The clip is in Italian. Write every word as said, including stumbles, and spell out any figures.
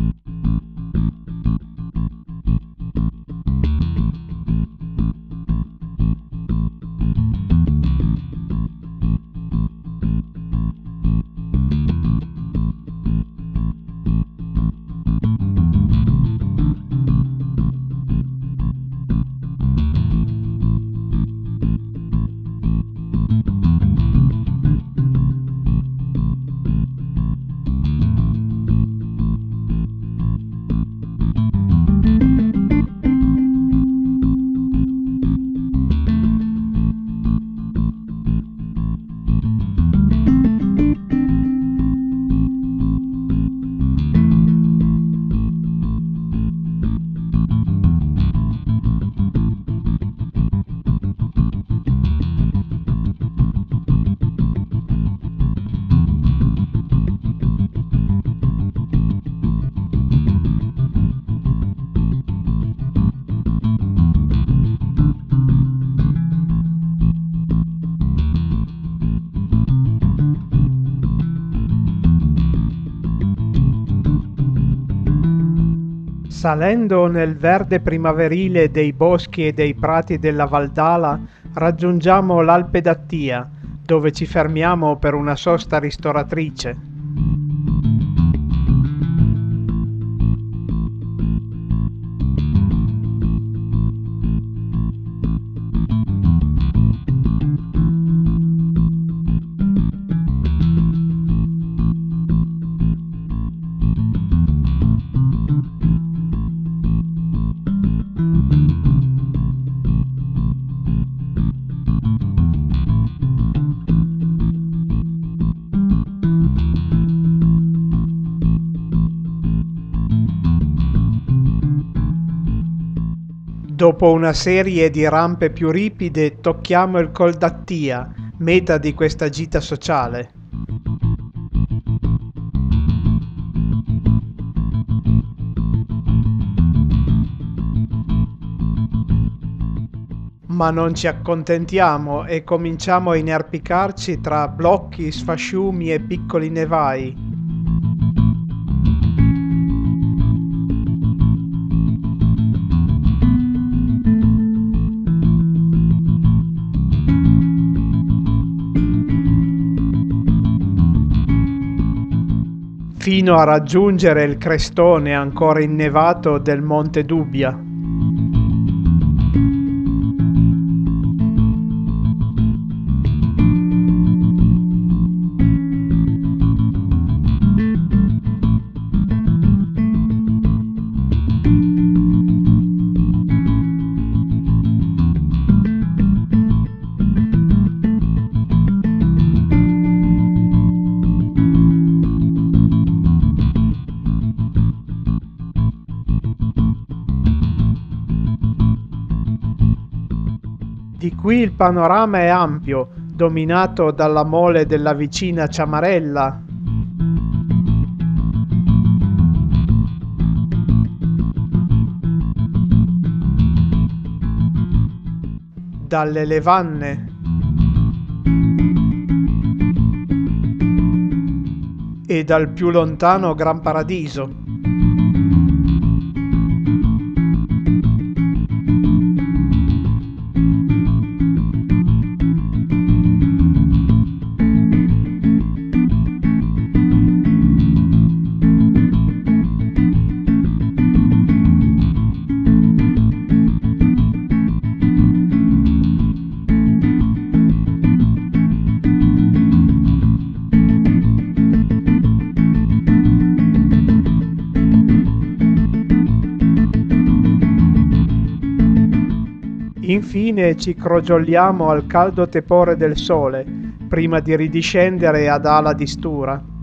Salendo nel verde primaverile dei boschi e dei prati della Valdala, raggiungiamo l'Alpe d'Attia, dove ci fermiamo per una sosta ristoratrice. Dopo una serie di rampe più ripide tocchiamo il Col d'Attia, meta di questa gita sociale. Ma non ci accontentiamo e cominciamo a inerpicarci tra blocchi, sfasciumi e piccoli nevai. Fino a raggiungere il crestone ancora innevato del Monte Dubbia. Di qui il panorama è ampio, dominato dalla mole della vicina Ciamarella, dalle Levanne e dal più lontano Gran Paradiso. Infine ci crogioliamo al caldo tepore del sole, prima di ridiscendere ad Ala di Stura.